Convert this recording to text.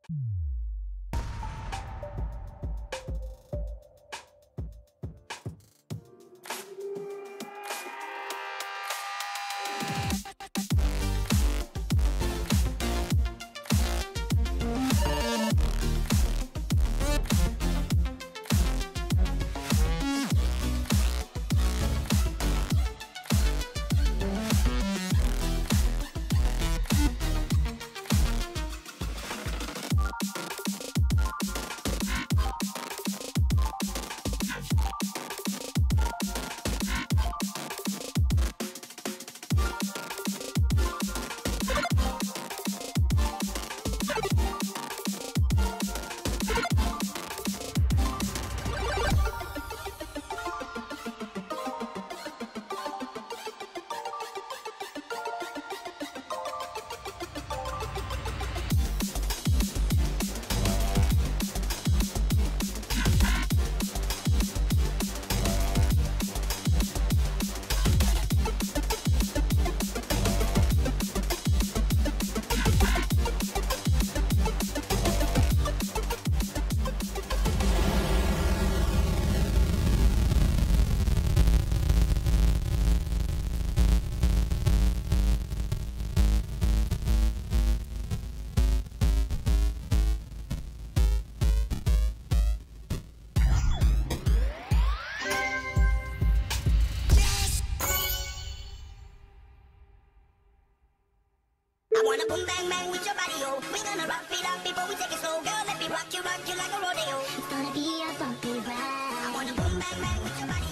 Boom bang bang with your body, yo. We gonna rock it up before we take it slow. Girl, let me rock you like a rodeo. It's gonna be a bumpy ride. I wanna boom bang bang with your body.